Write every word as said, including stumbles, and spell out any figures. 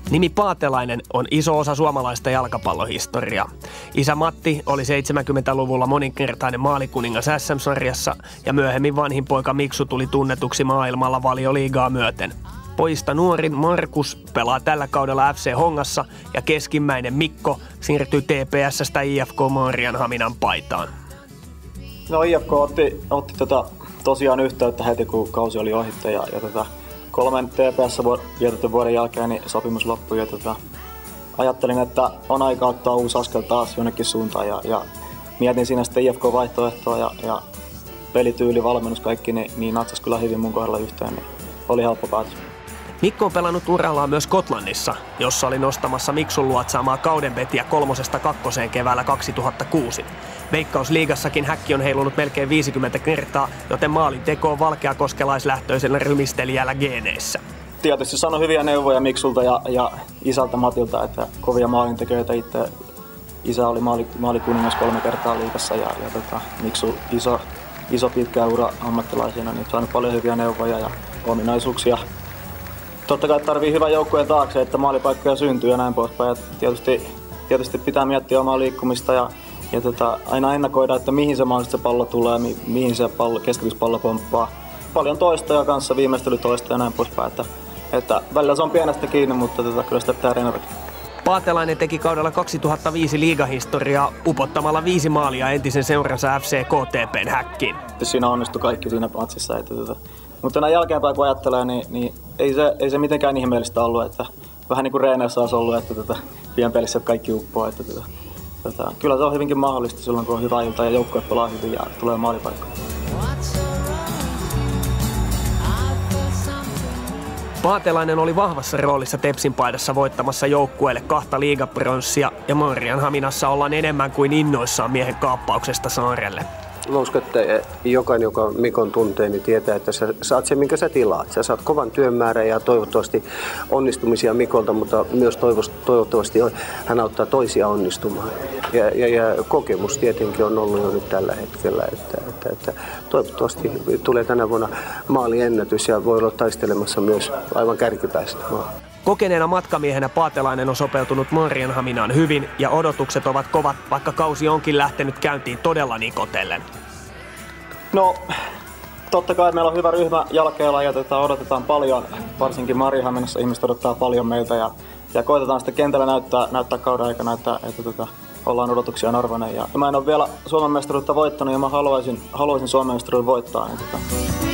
Nimi Paatelainen on iso osa suomalaista jalkapallohistoriaa. Isä Matti oli seitsemänkymmentäluvulla moninkertainen maalikuningas S M-sarjassa ja myöhemmin vanhin poika Miksu tuli tunnetuksi maailmalla Valioliigaa myöten. Pojista nuorin Markus pelaa tällä kaudella F C Hongassa ja keskimmäinen Mikko siirtyi T P S:stä I F K Maarianhaminan paitaan. No I F K otti, otti tota, tosiaan yhteyttä heti kun kausi oli ohittu ja, ja tota, kolmen T P S vietetyn vuoden jälkeen niin sopimus loppui ja tota, ajattelin, että on aika ottaa uusi askel taas jonnekin suuntaan ja, ja mietin siinä sitten I F K-vaihtoehtoa ja, ja pelityyli, valmennus, kaikki niin, niin natsasi kyllä hyvin mun kohdalla yhteen, niin oli helppo päätös. Mikko on pelannut urallaan myös Skotlannissa, jossa oli nostamassa Miksun luotsaamaa kaudenvetiä kolmosesta kakkoseen keväällä kaksituhattakuusi. Veikkausliigassakin häkki on heilunut melkein viisikymmentä kertaa, joten maalin teko on valkeakoskelaislähtöisellä rymistelijällä geeneissä. Tietysti sano hyviä neuvoja Miksulta ja, ja isältä Matilta, että kovia maalintekijöitä itse. Isä oli maali, maalikuningas kolme kertaa liigassa ja, ja tota, Miksu iso, iso pitkä ura ammattilaisena, niin saanut paljon hyviä neuvoja ja ominaisuuksia. Totta kai tarvii hyvän joukkueen taakse, että maalipaikkoja syntyy ja näin poispäin. Ja tietysti, tietysti pitää miettiä omaa liikkumista ja, ja tota, aina ennakoida, että mihin se mahdollisesti se pallo tulee, mi, mihin se pallo, keskityspallo pomppaa. Paljon toistoja kanssa, viimeistelytoista ja näin poispäin. Että, että välillä se on pienestä kiinni, mutta tota, kyllä sitä pitää reenata. Paatelainen teki kaudella kaksituhattaviisi liigahistoriaa upottamalla viisi maalia entisen seuransa F C K T P:n häkkiin. Siinä onnistui kaikki siinä matsissa. Että, tota, mutta näin jälkeenpäin kun ajattelee, niin, niin ei, se, ei se mitenkään ihmeellistä ollut. Että vähän niin kuin reeneissä olisi ollut, että tota, pienpelissä kaikki uppoo. Että, tota, tota, kyllä se on hyvinkin mahdollista silloin, kun on hyvä ilta ja joukkue pelaa hyvin ja tulee maalipaikka. Paatelainen oli vahvassa roolissa Tepsin paidassa voittamassa joukkueelle kahta liigapronssia ja Maarianhaminassa ollaan enemmän kuin innoissaan miehen kaappauksesta saarelle. Mä uskon, että jokainen, joka Mikon tuntee, niin tietää, että sä saat sen, minkä sä tilaat. Sä saat kovan työmäärän ja toivottavasti onnistumisia Mikolta, mutta myös toivottavasti hän auttaa toisia onnistumaan. Ja, ja, ja kokemus tietenkin on ollut jo nyt tällä hetkellä, että, että, että toivottavasti tulee tänä vuonna maaliennätys ja voi olla taistelemassa myös aivan kärkipäästä. Kokeneena matkamiehenä Paatelainen on sopeutunut Maarianhaminaan hyvin ja odotukset ovat kovat, vaikka kausi onkin lähtenyt käyntiin todella nikotellen. No, totta kai meillä on hyvä ryhmä jalkeilla ja tätä odotetaan paljon, varsinkin Maarianhaminassa ihmiset odottaa paljon meiltä ja, ja koitetaan sitten kentällä näyttää, näyttää kauden aikana, että, että tota, ollaan odotuksia arvoinen. Ja mä en ole vielä Suomen mestaruutta voittanut ja mä haluaisin, haluaisin Suomen mestaruuden voittaa. Niin tota.